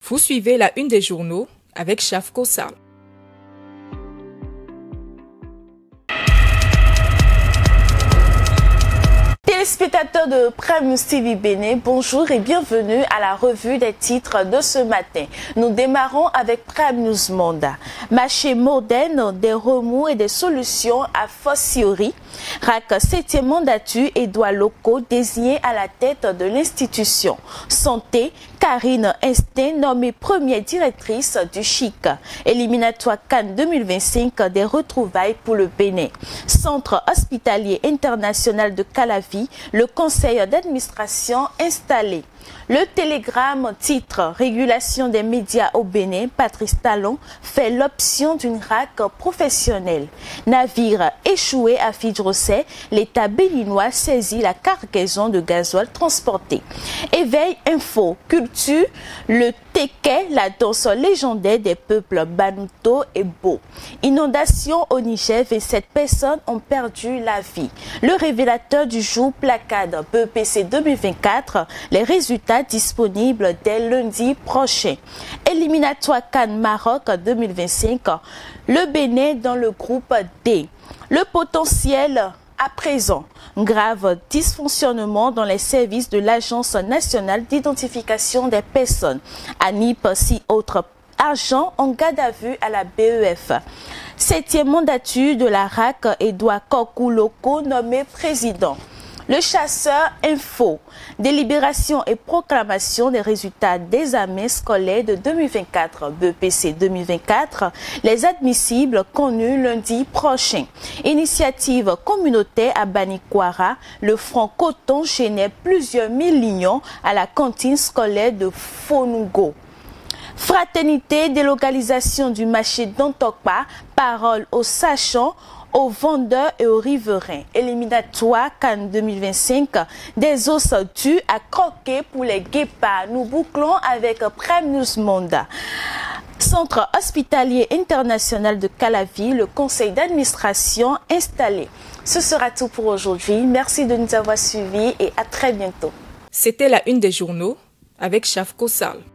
Vous suivez la une des journaux avec Shafko Sal. Téléspectateurs de Prime News TV Bénin, bonjour et bienvenue à la revue des titres de ce matin. Nous démarrons avec Prime News Monde. Marché moderne, des remous et des solutions à fortiori. RAC 7e mandature et droits locaux désignés à la tête de l'institution. Santé, Karine Instin nommée première directrice du CHIC. Éliminatoire Cannes 2025, des retrouvailles pour le Bénin. Centre hospitalier international de Calavi, le conseil d'administration installé. Le Télégramme titre « Régulation des médias au Bénin », Patrice Talon fait l'option d'une RAC professionnelle. Navire échoué à Fidrosset, l'État béninois saisit la cargaison de gasoil transporté. Éveil info, culture, le Téké, la danse légendaire des peuples Banuto et Bo. Inondation au Niger, 27 personnes ont perdu la vie. Le révélateur du jour placade BEPC 2024, les résultats disponibles dès lundi prochain. Éliminatoire Cannes Maroc 2025, le Bénin dans le groupe D. Le potentiel à présent, grave dysfonctionnement dans les services de l'Agence nationale d'identification des personnes. ANIP, si autres agents en garde à vue à la BEF. 7e mandature de la RAC, Edouard Kokou-Loko nommé président. Le chasseur info, délibération et proclamation des résultats des examens scolaires de 2024, BEPC 2024, les admissibles connus lundi prochain. Initiative communautaire à Banikwara, le Front Coton génère plusieurs millions à la cantine scolaire de Fonougo. Fraternité, délocalisation du marché d'Antokpa, parole aux sachants, aux vendeurs et aux riverains. Éliminatoire Cannes 2025, des os dus à croquer pour les guépards. Nous bouclons avec Prime News Monde. Centre hospitalier international de Calavi, le conseil d'administration installé. Ce sera tout pour aujourd'hui. Merci de nous avoir suivis et à très bientôt. C'était la une des journaux avec Shafko Sal.